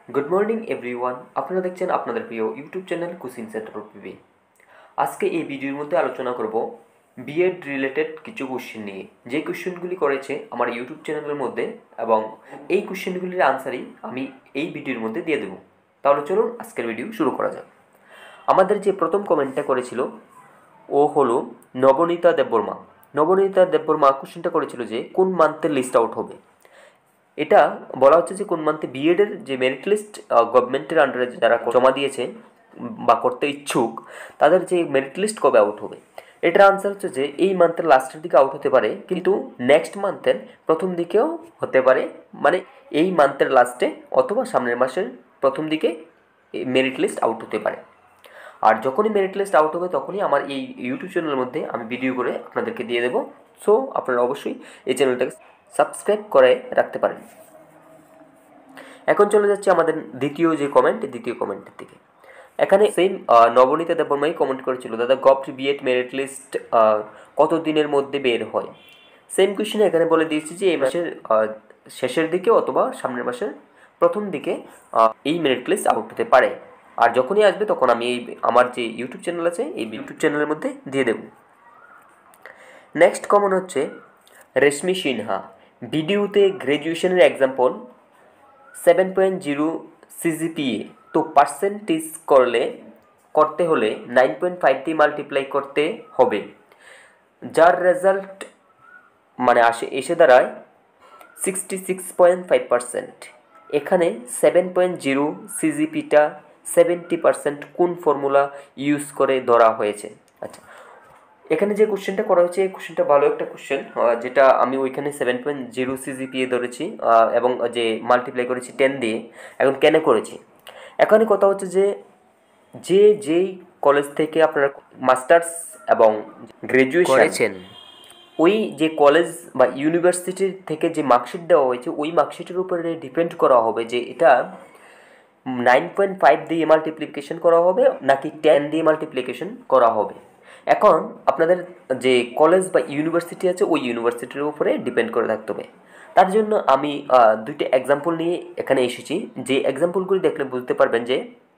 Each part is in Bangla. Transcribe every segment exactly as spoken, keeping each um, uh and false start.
गुड मर्निंग एवरीवन আপনারা দেখছেন আপনাদের প্রিয় YouTube channel coaching centre PB. আজকে এই ভিডিওর মধ্যে আলোচনা করব বিএড রিলেটেড কিছু কোশ্চেন নিয়ে, যে কোশ্চেনগুলি করেছে আমার ইউটিউব চ্যানেলের মধ্যে, এবং এই কোশ্চেনগুলির আনসারই আমি এই ভিডিওর মধ্যে দিয়ে দেব। তাহলে চলুন আজকের ভিডিও শুরু করা যাক। আমাদের যে প্রথম কমেন্টটা করেছিল ও হলো নবনীতা দেববর্মা। নবনীতা দেববর্মা কোশ্চেনটা করেছিল যে কোন মান্থের লিস্ট আউট হবে। এটা বলা হচ্ছে যে কোন মান্থে বিএডের যে মেরিট লিস্ট গভর্নমেন্টের আন্ডারে যারা জমা দিয়েছে বা করতে ইচ্ছুক তাদের যে মেরিট লিস্ট কবে আউট হবে। এটার আনসার হচ্ছে যে এই মান্থের লাস্টের দিকে আউট হতে পারে, কিন্তু নেক্সট মান্থের প্রথম দিকেও হতে পারে, মানে এই মান্থের লাস্টে অথবা সামনের মাসের প্রথম দিকে মেরিট লিস্ট আউট হতে পারে। আর যখনই মেরিট লিস্ট আউট হবে তখনই আমার এই ইউটিউব চ্যানেলের মধ্যে আমি ভিডিও করে আপনাদেরকে দিয়ে দেবো। সো আপনারা অবশ্যই এই চ্যানেলটাকে সাবস্ক্রাইব করে রাখতে পারেন। এখন চলে যাচ্ছে আমাদের দ্বিতীয় যে কমেন্ট, দ্বিতীয় কমেন্টের দিকে। এখানে সেম নবনীতা দেববর্মাই কমেন্ট করেছিল, দাদা গভট বিএড মেরিট লিস্ট কত দিনের মধ্যে বের হয়। সেম কোয়েশ্চেনে এখানে বলে দিয়েছি যে এই মাসের শেষের দিকে অথবা সামনের মাসের প্রথম দিকে এই মেরিট লিস্ট আউট হতে পারে। আর যখনই আসবে তখন আমি এই আমার যে ইউটিউব চ্যানেল আছে এই ইউটিউব চ্যানেলের মধ্যে দিয়ে দেব। নেক্সট কমন হচ্ছে রেশমি সিনহা। ভিডিওতে গ্র্যাজুয়েশনের example seven point zero CGPA, তো পার্সেন্টেজ করলে করতে হলে নাইন পয়েন্ট ফাইভ দিয়ে মাল্টিপ্লাই করতে হবে, যার রেজাল্ট মানে আসে এসে দাঁড়ায় sixty six point five percent. এখানে সেভেন পয়েন্ট জিরো সিজিপিটা সেভেন্টি পার্সেন্ট কোন ফর্মুলা ইউজ করে ধরা হয়েছে। আচ্ছা, এখানে যে কোশ্চেনটা করা হয়েছে এই কোশ্চেনটা ভালো একটা কোশ্চেন, যেটা আমি ওইখানে সেভেন পয়েন্ট জিরো সিজিপিএ ধরেছি এবং যে মাল্টিপ্লাই করেছি টেন দিয়ে। এখন কেন করেছি, এখানে কথা হচ্ছে যে যে যেই কলেজ থেকে আপনারা মাস্টার্স এবং গ্র্যাজুয়েশন করেছেন ওই যে কলেজ বা ইউনিভার্সিটির থেকে যে মার্কশিট দেওয়া হয়েছে ওই মার্কশিটের উপরে ডিপেন্ড করা হবে যে এটা নাইন পয়েন্ট ফাইভ দিয়ে মাল্টিপ্লিকেশন করা হবে নাকি টেন দিয়ে মাল্টিপ্লিকেশন করা হবে। এখন আপনাদের যে কলেজ বা ইউনিভার্সিটি আছে ওই ইউনিভার্সিটির উপরে ডিপেন্ড করে থাকতে হবে। তার জন্য আমি দুইটা এক্সাম্পল নিয়ে এখানে এসেছি, যে এক্সাম্পলগুলি দেখলে বুঝতে পারবেন যে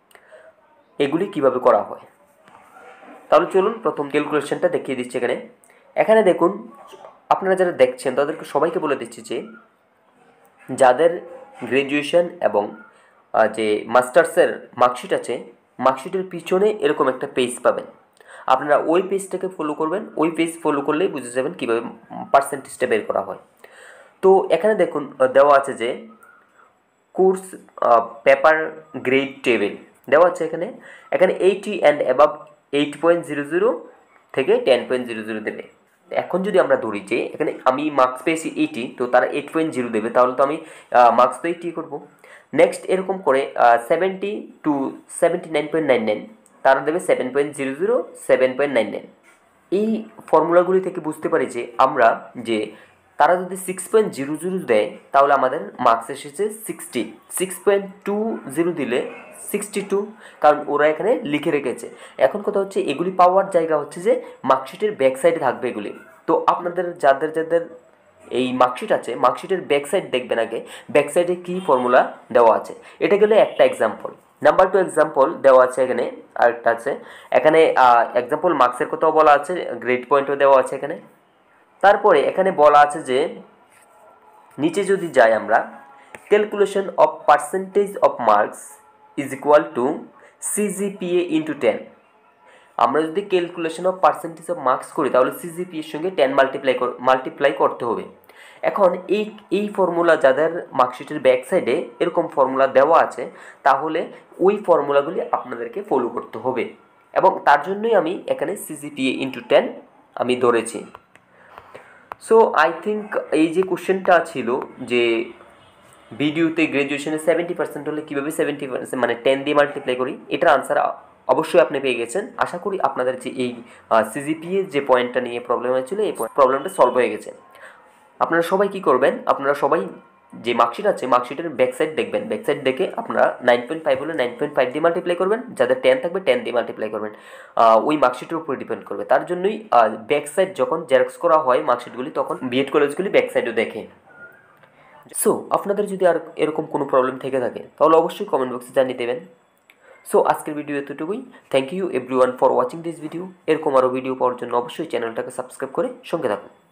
এগুলি কিভাবে করা হয়। তাহলে চলুন প্রথম ক্যালকুলেশনটা দেখিয়ে দিচ্ছি। এখানে এখানে দেখুন, আপনারা যারা দেখছেন তাদেরকে সবাইকে বলে দিচ্ছি যে যাদের গ্র্যাজুয়েশন এবং যে মাস্টার্সের মার্কশিট আছে মার্কশিটের পিছনে এরকম একটা পেজ পাবেন, আপনারা ওই পেজটাকে ফলো করবেন। ওই পেজ ফলো করলেই বুঝে যাবেন কীভাবে পার্সেন্টেজটা বের করা হয়। তো এখানে দেখুন দেওয়া আছে যে কোর্স পেপার গ্রেড টেবিল দেওয়া আছে। এখানে এখানে eighty and above eight point zero zero থেকে টেন পয়েন্ট জিরো জিরো দেবে। এখন যদি আমরা ধরি যে এখানে আমি মার্কস পেয়েছি এইটি, তো তারা এইট পয়েন্ট জিরো দেবে, তাহলে তো আমি মার্কস তো এইটি করবো। নেক্সট এরকম করে seventy to seventy nine point nine nine তারা দেবে seven point zero zero seven point nine nine. এই ফর্মুলাগুলি থেকে বুঝতে পারি যে আমরা যে তারা যদি সিক্স পয়েন্ট জিরো জিরো দেয় তাহলে আমাদের মার্কস এসেছে sixty. Six point two zero দিলে সিক্সটি টু, কারণ ওরা এখানে লিখে রেখেছে। এখন কথা হচ্ছে এগুলি পাওয়ার জায়গা হচ্ছে যে মার্কশিটের ব্যাক সাইডে থাকবে এগুলি। তো আপনাদের যাদের যাদের এই মার্কশিট আছে মার্কশিটের ব্যাক সাইড দেখবেন আগে, ব্যাক সাইডে কী ফর্মুলা দেওয়া আছে। এটা গেলে একটা এক্সাম্পল। নাম্বার টু এক্সাম্পল দেওয়া আছে এখানে, আরেকটা আছে এখানে এক্সাম্পল মার্কসের কথাও বলা আছে, গ্রেড পয়েন্টও দেওয়া আছে এখানে। তারপরে এখানে বলা আছে যে নিচে যদি যাই আমরা, calculation of percentage of marks is equal to CGPA into ten. আমরা যদি calculation of percentage of marks করি তাহলে সিজিপিএর সঙ্গে টেন মাল্টিপ্লাই মাল্টিপ্লাই করতে হবে। এখন এই এই ফর্মুলা যাদের মার্কশিটের ব্যাক সাইডে এরকম ফর্মুলা দেওয়া আছে তাহলে ওই ফর্মুলাগুলি আপনাদেরকে ফলো করতে হবে, এবং তার জন্যই আমি এখানে সিজিপিএ ইন্টু টেন আমি ধরেছি। সো আই থিঙ্ক এই যে কোশ্চেনটা ছিল যে ভিডিওতে গ্র্যাজুয়েশনে সেভেন্টি পার্সেন্ট হলে কীভাবে সেভেন্টি পার্সেন্ট মানে টেন দিয়ে মাল্টিপ্লাই করি, এটার আনসার অবশ্যই আপনি পেয়ে গেছেন। আশা করি আপনাদের যে এই সিজিপিএ যে পয়েন্টটা নিয়ে প্রবলেম হয়েছিল এই প্রবলেমটা সলভ হয়ে গেছে। আপনারা সবাই কি করবেন, আপনারা সবাই যে মার্কশিট আছে মার্কশিটের ব্যাক সাইড দেখবেন, ব্যাক সাইড দেখে আপনারা নাইন পয়েন্ট ফাইভ হলে নাইন পয়েন্ট ফাইভ দিয়ে মাল্টিপ্লাই করবেন, যাদের টেন থাকবে টেন দিয়ে মাল্টিপ্লাই করবেন। ওই মার্কশিটের উপরে ডিপেন্ড করবে। তার জন্যই ব্যাক সাইড যখন জেরক্স করা হয় মার্কশিটগুলি তখন বিএড কলেজগুলি ব্যাক সাইডও দেখে। সো আপনাদের যদি আর এরকম কোনো প্রবলেম থেকে থাকে তাহলে অবশ্যই কমেন্ট বক্সে জানিয়ে দেবেন। সো আজকের ভিডিও এতটুকুই। Thank you everyone for watching this video. এরকম আরও ভিডিও পাওয়ার জন্য অবশ্যই চ্যানেলটাকে সাবস্ক্রাইব করে সঙ্গে থাকুন।